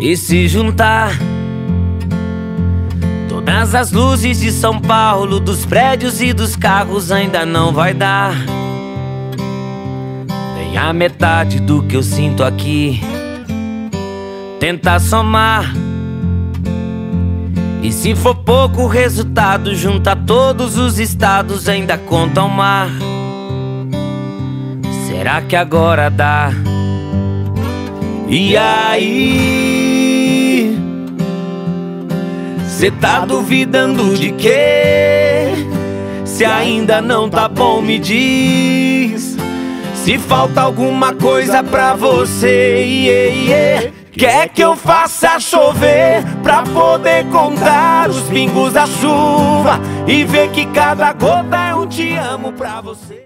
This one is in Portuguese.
E se juntar todas as luzes de São Paulo, dos prédios e dos carros, ainda não vai dar nem a metade do que eu sinto aqui. Tentar somar, e se for pouco o resultado, junta todos os estados, ainda conta o mar. Será que agora dá? E aí, cê tá duvidando de quê? Se ainda não tá bom, me diz. Se falta alguma coisa pra você, quer que eu faça chover pra poder contar os pingos da chuva e ver que cada gota é um te amo pra você.